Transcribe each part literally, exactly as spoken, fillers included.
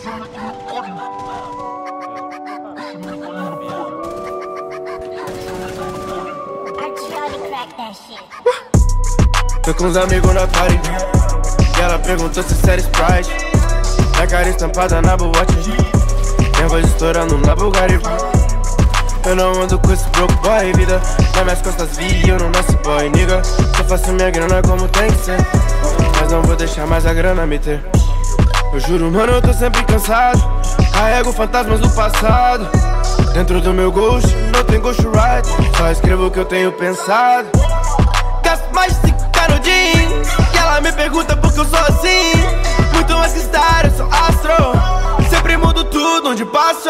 Tô com uns amigos na party e ela perguntou se isso era Sprite. Minha cara estampada na boate, minha voz estourando na Bulgari. Eu não ando com esse broke boy, vida nas minhas costas vi e eu não nasci boy, nigga. Só faço minha grana como tem que ser, mas não vou deixar mais a grana me ter. Eu juro, mano, eu tô sempre cansado, carrego fantasmas do passado. Dentro do meu ghost, não tem ghost ride, só escrevo o que eu tenho pensado. Gasto mais de cinco canudinhos e ela me pergunta por que eu sou assim. Muito mais que star, eu sou astro, sempre mudo tudo onde passo.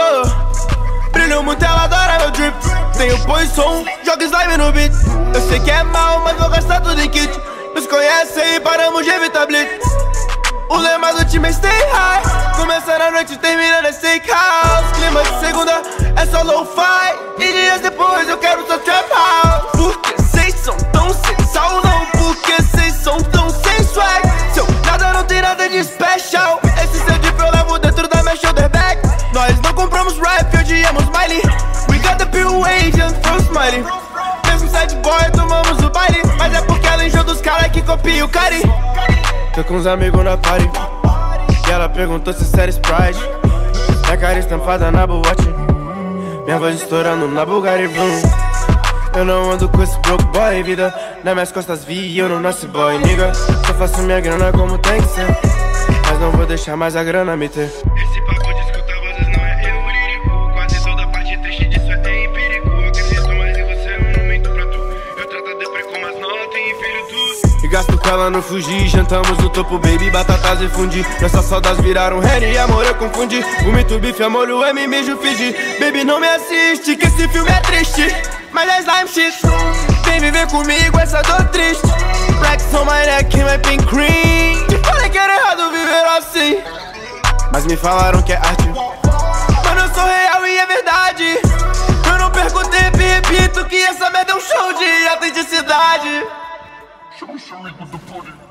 Brilho muito, ela adora meu drip. Tenho põe som, joga slime no beat. Eu sei que é mal, mas vou gastar tudo em kit. Nos conhecem e paramos de evitar blitz. O lema do time é stay high, começando a noite, terminando é steakhouse. Clima de segunda é só lo-fi, e dias depois eu quero só trap house. Porque cês são tão sem sal, não porque cês são tão sem swag. Seu nada não tem nada de special. Esse seu drip eu levo dentro da minha shoulder bag. Nós não compramos rap, odiamos Miley. We got the pure Asian from Smiley. Mesmo sad boy, tomamos o baile, mas é porque ela enjoa dos caras que copia o cari. Tô com uns amigos na party e ela perguntou se isso era Sprite. Minha cara estampada na boate, minha voz estourando na Bulgari Vroom. Eu não ando com esse broke boy, vida nas minhas costas vi e eu não nasci boy, nigga. Só faço minha grana como tem que ser, mas não vou deixar mais a grana me ter. Esse papo de escutar vozes não é eu lírico, quase toda parte triste disso é empírico. Eu acredito mais em você, eu não minto pra tu. Eu trato a depre como as notas e enfio tudo. E gasto com ela no Fuji, jantamos no topo, baby, batatas e fundi. Nossas saudas viraram Henry e amor eu confundi. Vomito bife, a molho, M, mijo, Fiji. Baby, não me assiste, que esse filme é triste, mas é slime shit. Vem viver comigo essa dor triste. Racks on my neck, my pink cream. Te falei que era errado viver assim, mas me falaram que é arte. Mano, eu sou real e é verdade. Eu não perco tempo e repito que essa merda é um show de autenticidade. Chama o seu amigo do pole.